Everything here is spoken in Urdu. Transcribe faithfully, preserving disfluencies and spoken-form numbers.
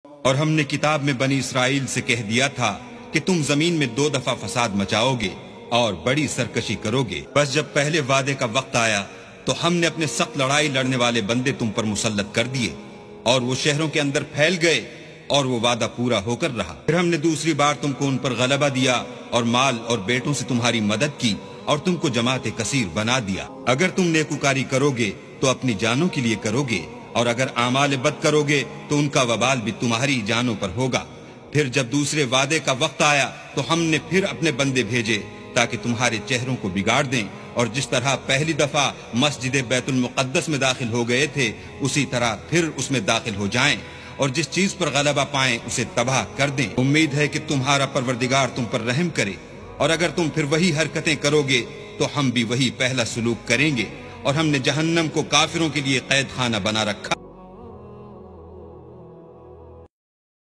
اور ہم نے کتاب میں بنی اسرائیل سے کہہ دیا تھا کہ تم زمین میں دو دفعہ فساد مچاؤ گے اور بڑی سرکشی کرو گے، بس جب پہلے وعدے کا وقت آیا تو ہم نے اپنے سخت لڑائی لڑنے والے بندے تم پر مسلط کر دیے اور وہ شہروں کے اندر پھیل گئے اور وہ وعدہ پورا ہو کر رہا۔ پھر ہم نے دوسری بار تم کو ان پر غلبہ دیا اور مال اور بیٹوں سے تمہاری مدد کی اور تم کو جماعت کثیر بنا دیا۔ اگر تم نیکوکاری کرو گے تو اپنی جانوں کے لیے کرو گے، اور اگر اعمال بد کرو گے تو ان کا وبال بھی تمہاری جانوں پر ہوگا۔ پھر جب دوسرے وعدے کا وقت آیا تو ہم نے پھر اپنے بندے بھیجے تاکہ تمہارے چہروں کو بگاڑ دیں، اور جس طرح پہلی دفعہ مسجد بیت المقدس میں داخل ہو گئے تھے اسی طرح پھر اس میں داخل ہو جائیں، اور جس چیز پر غلبہ پائیں اسے تباہ کر دیں۔ امید ہے کہ تمہارا پروردگار تم پر رحم کرے، اور اگر تم پھر وہی حرکتیں کرو گے تو ہم بھی وہی پہلا سلوک کریں گے، اور ہم نے جہنم کو کافروں کے لیے قید خانہ بنا رکھا۔